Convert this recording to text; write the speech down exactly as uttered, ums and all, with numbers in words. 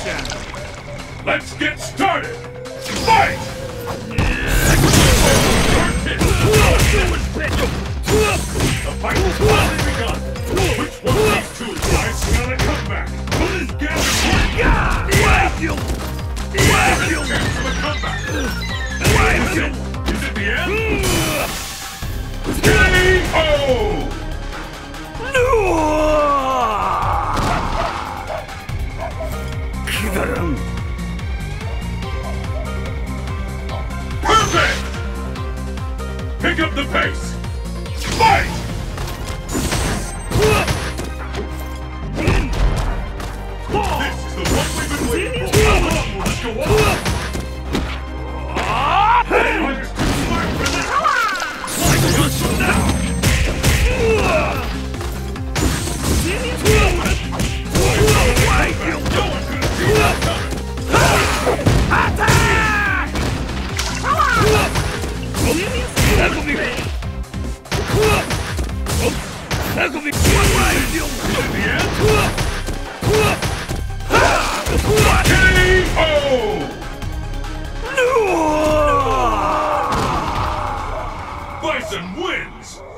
Let's get started! Fight! The fight has finally begun! Which one of these two guys gonna come back? Who's getting you? Chance of a comeback! Is it? Is it the end? K O! Perfect! Pick up the pace! Fight! This is the one we've been waiting for! How long will this go on? Hey, there's too smart for this! Like this now! No one could have seen that coming! Attack! That'll be great! That'll be one way! In the end? K O! Bison wins!